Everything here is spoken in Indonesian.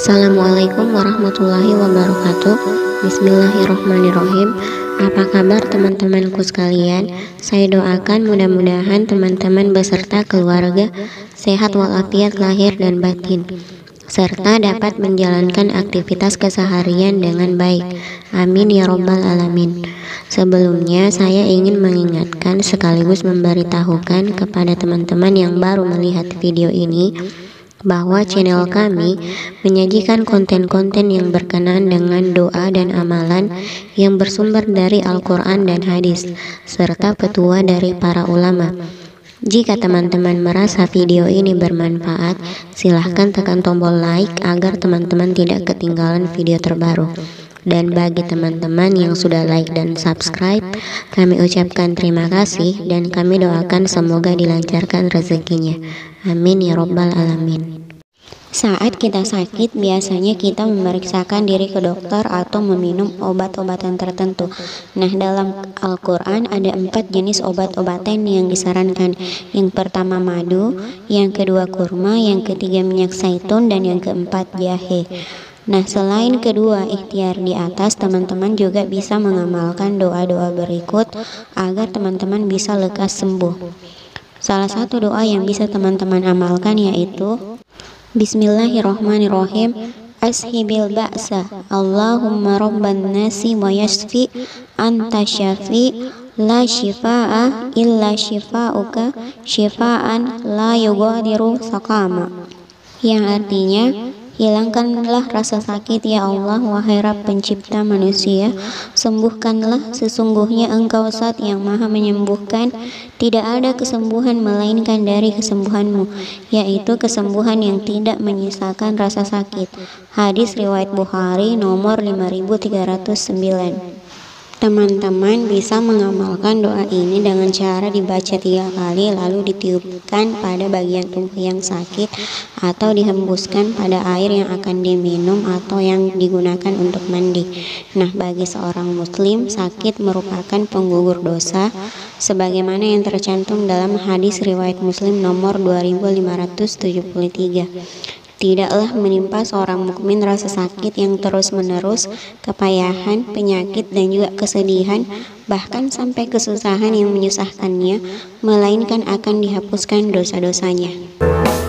Assalamualaikum warahmatullahi wabarakatuh. Bismillahirrohmanirrohim. Apa kabar teman-temanku sekalian? Saya doakan mudah-mudahan teman-teman beserta keluarga sehat walafiat lahir dan batin, serta dapat menjalankan aktivitas keseharian dengan baik. Amin ya robbal alamin. Sebelumnya saya ingin mengingatkan sekaligus memberitahukan kepada teman-teman yang baru melihat video ini bahwa channel kami menyajikan konten-konten yang berkenaan dengan doa dan amalan yang bersumber dari Al-Quran dan hadis, serta petua dari para ulama. Jika teman-teman merasa video ini bermanfaat, silahkan tekan tombol like agar teman-teman tidak ketinggalan video terbaru. Dan bagi teman-teman yang sudah like dan subscribe, kami ucapkan terima kasih dan kami doakan semoga dilancarkan rezekinya. Amin ya robbal alamin. Saat kita sakit, biasanya kita memeriksakan diri ke dokter atau meminum obat-obatan tertentu. Nah, dalam Al-Quran ada 4 jenis obat-obatan yang disarankan. Yang pertama madu, yang kedua kurma, yang ketiga minyak zaitun, dan yang keempat jahe. Nah, selain kedua ikhtiar di atas, teman-teman juga bisa mengamalkan doa-doa berikut agar teman-teman bisa lekas sembuh. Salah satu doa yang bisa teman-teman amalkan yaitu Bismillahirrohmanirrohim. Ashibil ba'sa Allahumma rabban nasi wa yashfi anta syafi la shifa'a illa shifa'uka shifa'an la yughadiru saqama, yang artinya hilangkanlah rasa sakit ya Allah, wahai Rabb pencipta manusia, sembuhkanlah, sesungguhnya Engkau Zat yang maha menyembuhkan, tidak ada kesembuhan melainkan dari kesembuhan-Mu, yaitu kesembuhan yang tidak menyisakan rasa sakit. Hadis riwayat Bukhari nomor 5309. Teman-teman bisa mengamalkan doa ini dengan cara dibaca 3 kali lalu ditiupkan pada bagian tubuh yang sakit atau dihembuskan pada air yang akan diminum atau yang digunakan untuk mandi. Nah, bagi seorang muslim, sakit merupakan penggugur dosa sebagaimana yang tercantum dalam hadis riwayat Muslim nomor 2573. Tidaklah menimpa seorang mukmin rasa sakit yang terus-menerus, kepayahan, penyakit, dan juga kesedihan, bahkan sampai kesusahan yang menyusahkannya, melainkan akan dihapuskan dosa-dosanya.